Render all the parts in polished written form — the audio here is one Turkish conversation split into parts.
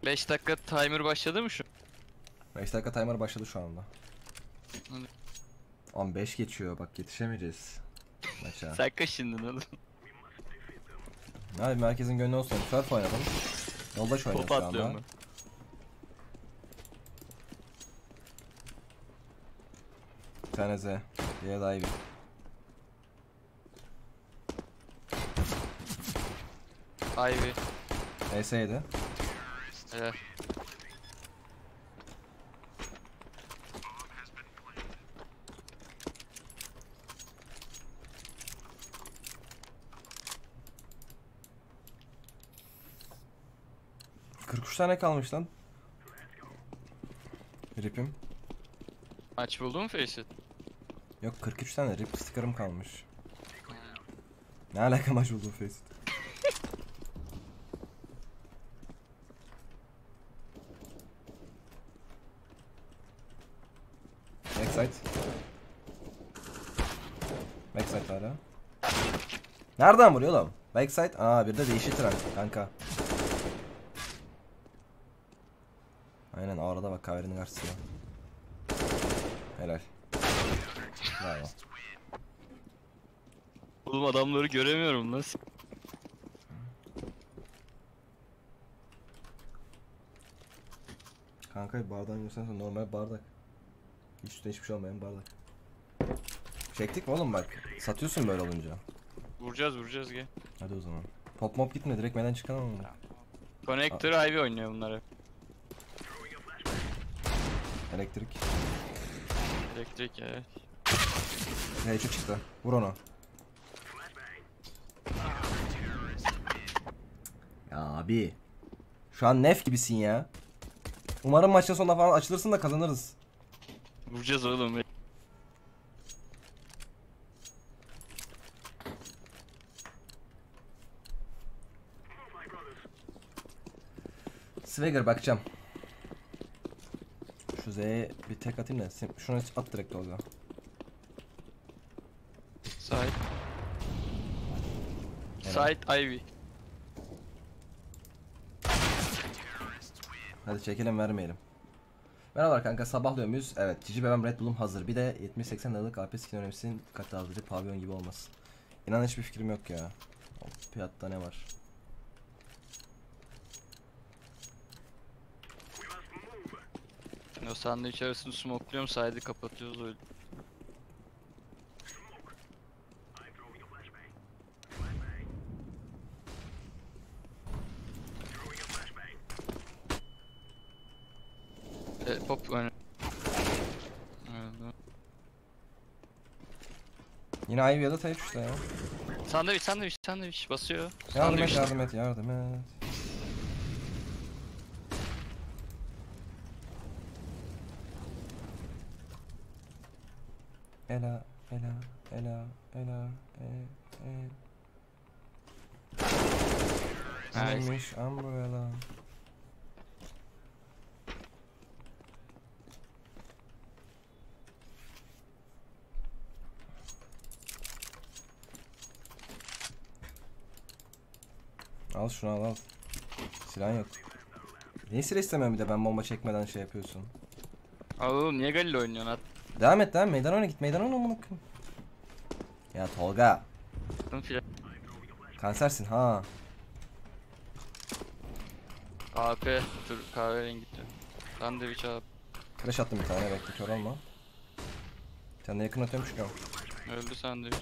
5 dakika timer başladı mı şu? 5 dakika timer başladı şu anda. Hadi. 15 geçiyor, bak yetişemeyeceğiz maça. Sen kaşındın oğlum. Abi merkezin gönlü olsun. Surf oynadım. Yoldaş oynuyoruz Top şu anda. atlıyorum Bir tane Z. Diğeri daha iyi bir. Ivy. ES'ydi. Evet. ...43 tane kalmış lan. Rip'im. Maç buldun mu Faceit? Yok, 43 tane rip sticker'ım kalmış. Ne alaka maç buldu Faceit? Backside. Backside hala. Nereden vuruyor oğlum? Backside. Aa, bir de değişik trend kanka. Aynen, arada bak kahvenin karşısına. Helal. Bravo. Oğlum adamları göremiyorum nasıl? Kanka bardağın göstersen normal bardak. Üstte hiçbir şey olmayan bardak. Çektik mi oğlum bak? Satıyorsun böyle olunca. Vuracağız gel. Hadi o zaman. Pop mop gitme, direkt meden çıkalım mı? Connector Ivy oynuyor bunlar hep. Elektrik. Elektrik evet. Hey, şu çıktı. Vur onu. Ya abi. Şu an nef gibisin ya. Umarım maçın sonunda falan açılırsın da kazanırız. Vuracağız oğlum. Swagger bakacağım. Şu Z'ye bir tek atayım da. Şunu at direkt Tolga. Side. Side Ivy. Hadi çekelim, vermeyelim. Merhaba kanka, sabahlıyor muyuz? Evet. Cici Bebem Red Bull'um hazır. Bir de 70-80 liralık AP skin önemlisinin dikkatli aldırıcı pavyon gibi olmasın. İnan hiçbir fikrim yok ya. O fiyatta ne var? O sandviç arasını smokluyorum, side'i kapatıyoruz öyle. Pop öne. Yine Ivy ya da Tayyip işte ya. Sandviç basıyor. Yardım et, Sandviç. yardım et, yardım et. Ela, Ela, Ela, Ela, Neymiş umbrella. Al şunu, al. Silah yok. Niye silah istemiyorum, bir de ben bomba çekmeden şey yapıyorsun. Oğlum niye Galil oynuyorsun at? Devam et, meydan oyna, git meydan oyna amına koyayım. Ya Tolga, kansersin ha. AP dur kahverengi gitti. Sandviç AP. Flash attım bir tane, bekle kör olma. Sen de yakın atıyorum, çıkıyorum. Öldü sandviç.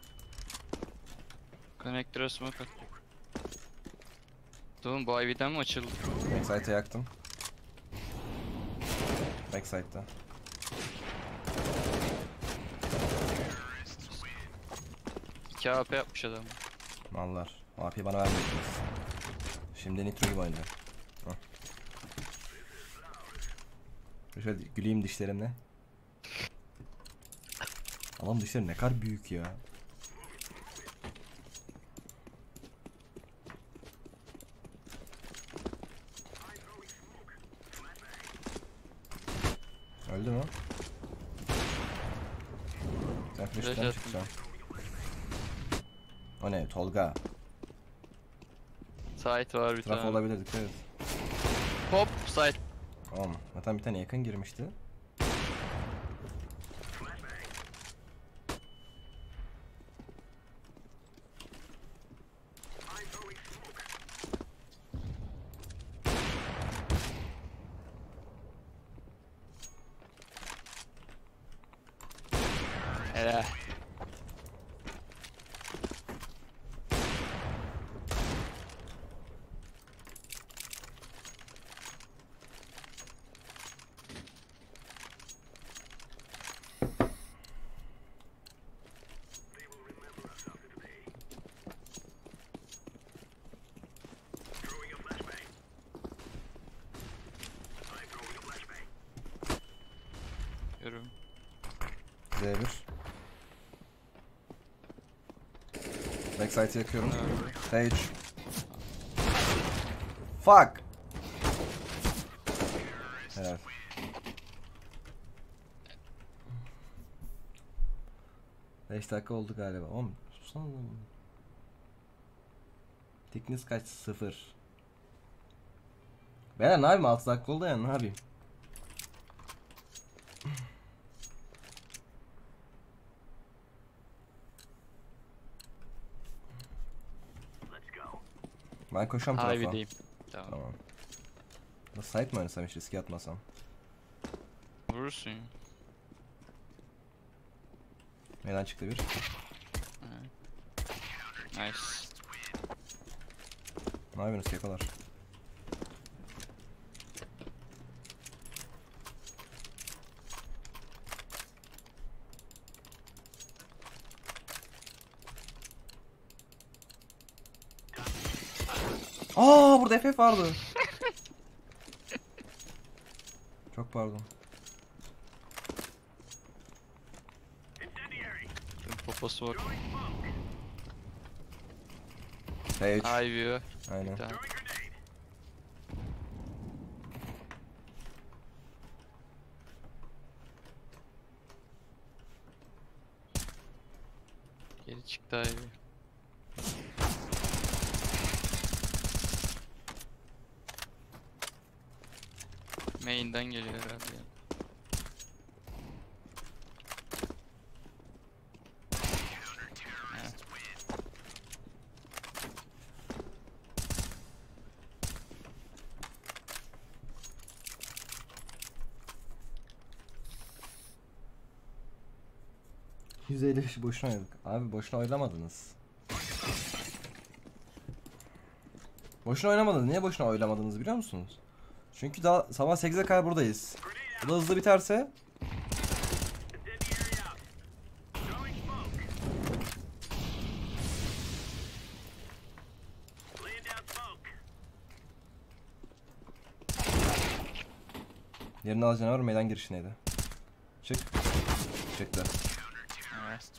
Connector'a smoke at. Oğlum bu Ivy'den mi açıldı? Backside'e yaktım. Backside'da. İki AP yapmış adam. Mallar. AP'yi bana vermediniz. Şimdi Nitro gibi oynayacağım. Şöyle güleyim dişlerimle. Allah'ım, dişleri ne kadar büyük ya. Öldü mü? Sen flash'tan çıkacaksın. O ne Tolga? Site var bir Traf tane. olabilir, dikkat et. Hop side. Tamam. Zaten bir tane yakın girmişti. Hele. Görüyorum. Z1. Backside'ı yakıyorum. Sage. Fuck. Evet. Beş dakika oldu galiba. Oğlum susana lan. Thickness kaç? 0. Beyler ne yapayım? 6 dakika oldu ya, ne yapayım? Ben koşuyorum tarafa. Ivy'deyim. Tamam. Tamam. Nasıl site mi oynasam, hiç riske atmasam? Vurursun ya. Meydan çıktı bir. Nice. Ne yapıyorsunuz yakalar? Aa, burada FF vardı. Çok pardon. Poposu var. Sage. Ivy. Aynen. Tamam. Geri çıktı Ivy. Main'den geliyor herhalde ya. Evet. %55 boşuna oynadık. Abi boşuna oylamadınız. Boşuna oynamadınız. Niye boşuna oylamadınız biliyor musunuz? Çünkü daha sabah 8'e kadar buradayız. Bu da hızlı biterse yerini al canavar meydan girişindeydi. Çık. Çıktı. Evet.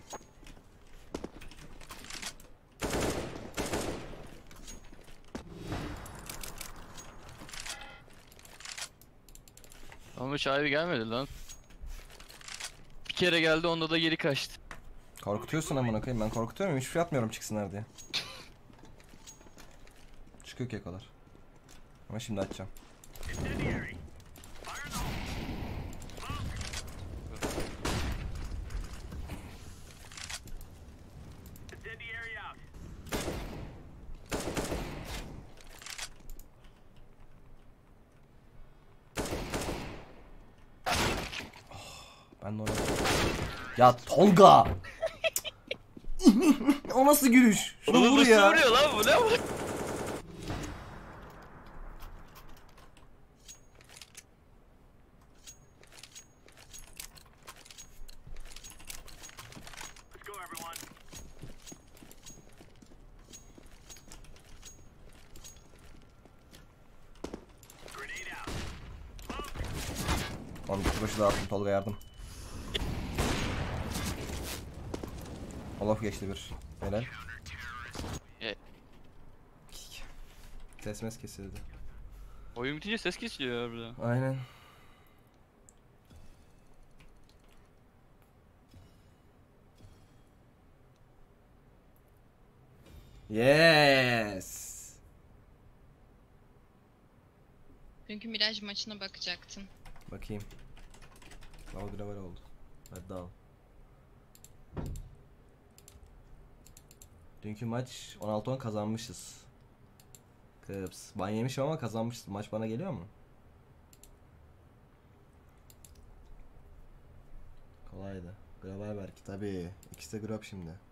Ama hiç Ivy gelmedi lan. Bir kere geldi, onda da geri kaçtı. Korkutuyorsun amına koyayım. Ben korkutuyor muyum? Hiçbir şey atmıyorum çıksınlar diye. Çıkıyor kekolar. Ama şimdi açacağım. Ben de ona... Ya Tolga! O nasıl gülüş? Şunu Oğlum vur nasıl ya. vuruyor lan bu, ne bu? Oğlum kutu başı dağıttım, Tolga yardım. Olaf geçti bir. Helal. E, Ses mes kesildi. oyun bitince ses kesiliyor harbiden. Aynen. Yes. Dünkü Miraj maçına bakacaktın. Bakayım. Al gravel oldu. Hadi dal. Dünkü maç 16-10 kazanmışız. Kıps. Ban yemişim ama kazanmışız. Maç bana geliyor mu? Kolaydı. Gravel belki tabii. İkisi de grab şimdi.